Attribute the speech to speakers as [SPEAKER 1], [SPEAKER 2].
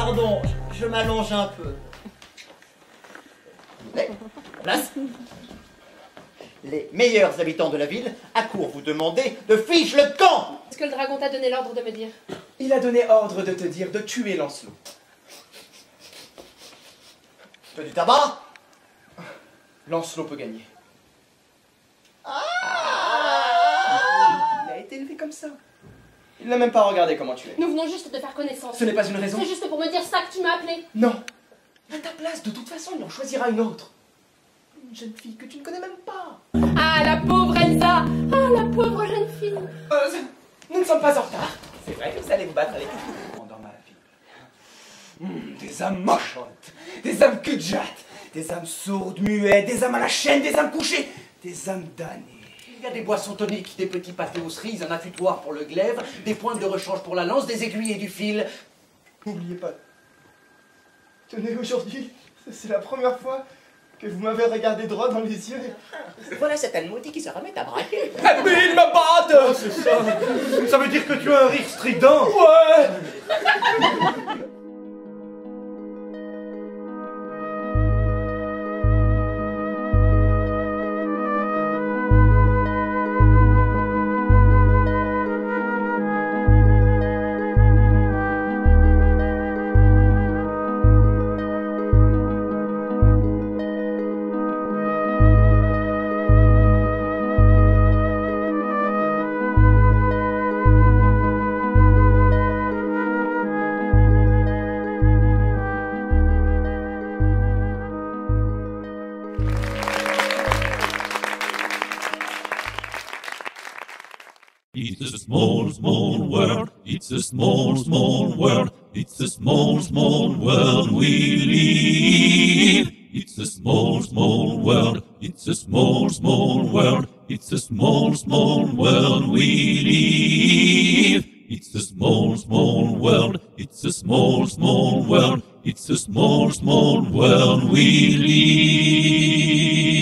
[SPEAKER 1] Pardon, je m'allonge un peu. Place. Les meilleurs habitants de la ville accourent vous demander de fiche le camp.
[SPEAKER 2] Est-ce que le dragon t'a donné l'ordre de me dire?
[SPEAKER 3] Il a donné ordre de te dire de tuer Lancelot.
[SPEAKER 1] Tu veux du tabac?
[SPEAKER 3] Lancelot peut gagner. Il a été élevé comme ça. Il n'a même pas regardé comment tu es.
[SPEAKER 2] Nous venons juste de faire connaissance.
[SPEAKER 3] Ce n'est pas une raison.
[SPEAKER 2] C'est juste pour me dire ça que tu m'as appelé.
[SPEAKER 3] Non. À ta place, de toute façon, il en choisira une autre. Une jeune fille que tu ne connais même pas.
[SPEAKER 2] Ah, la pauvre Elsa. Ah, la pauvre jeune fille.
[SPEAKER 3] Nous ne sommes pas en retard. C'est vrai que vous allez vous battre avec nous. Dans ma vie. Des âmes mochantes, des âmes cul-de-jatte, des âmes sourdes, muettes, des âmes à la chaîne, des âmes couchées, des âmes damnées.
[SPEAKER 4] Il y a des boissons toniques, des petits pâtés aux cerises, un affûtoir pour le glaive, des pointes de rechange pour la lance, des aiguilles et du fil.
[SPEAKER 3] N'oubliez pas. Tenez, aujourd'hui, c'est la première fois que vous m'avez regardé droit dans les yeux.
[SPEAKER 1] Voilà cet maudit qui se remet à braquer.
[SPEAKER 3] Mais il me batte.
[SPEAKER 5] Oh, c'est ça. Ça veut dire que tu as un rire strident.
[SPEAKER 3] Ouais.
[SPEAKER 6] It's a small, small world. It's a small, small world. It's a small, small world we live. It's a small, small world. It's a small, small world. It's a small, small world we live. It's a small, small world. It's a small, small world. It's a small, small world we live.